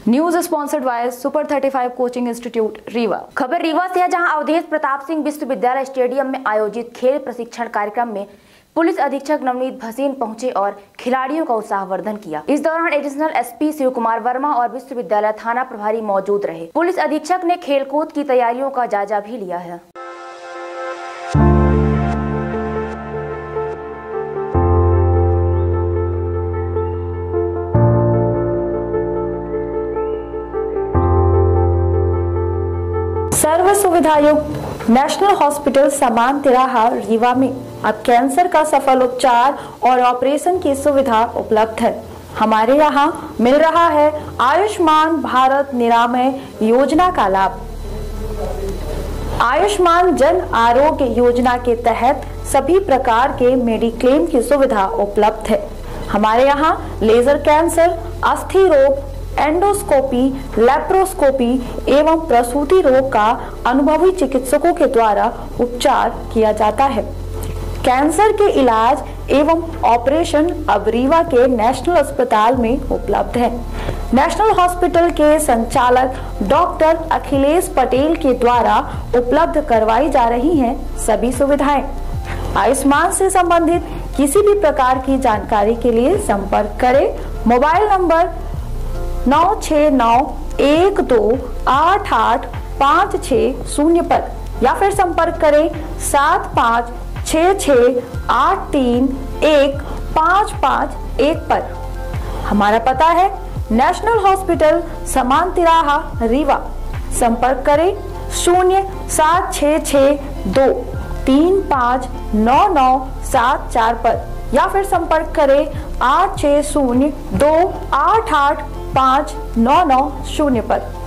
News sponsored by super 35 coaching institute Rewa. खबर रीवा से है, जहां अवधेश प्रताप सिंह विश्वविद्यालय स्टेडियम में आयोजित खेल प्रशिक्षण कार्यक्रम में पुलिस अधीक्षक नवनीत भसीन पहुंचे और खिलाड़ियों का उत्साहवर्धन किया। इस दौरान एडिशनल एसपी शिव कुमार वर्मा और विश्वविद्यालय थाना प्रभारी मौजूद रहे। पुलिस अधीक्षक ने खेलकूद की तैयारियों का जायजा भी लिया है। सर्व सुविधा युक्त नेशनल हॉस्पिटल समान तिराहा रीवा में अब कैंसर का सफल उपचार और ऑपरेशन की सुविधा उपलब्ध है। हमारे यहाँ मिल रहा है आयुष्मान भारत निरामय योजना का लाभ। आयुष्मान जन आरोग्य योजना के तहत सभी प्रकार के मेडिक्लेम की सुविधा उपलब्ध है। हमारे यहाँ लेजर कैंसर, अस्थि रोग, एंडोस्कोपी, लेप्रोस्कोपी एवं प्रसूति रोग का अनुभवी चिकित्सकों के द्वारा उपचार किया जाता है। कैंसर के इलाज एवं ऑपरेशन अब रीवा के नेशनल अस्पताल में उपलब्ध है। नेशनल हॉस्पिटल के संचालक डॉक्टर अखिलेश पटेल के द्वारा उपलब्ध करवाई जा रही हैं सभी सुविधाएं। आयुष्मान से संबंधित किसी भी प्रकार की जानकारी के लिए संपर्क करें मोबाइल नंबर 9691288560 पर या फिर संपर्क करें 7566831551 पर। हमारा पता है नेशनल हॉस्पिटल समान तिराहा रीवा। संपर्क करें 07662359974 पर या फिर संपर्क करें 8602885990 पर।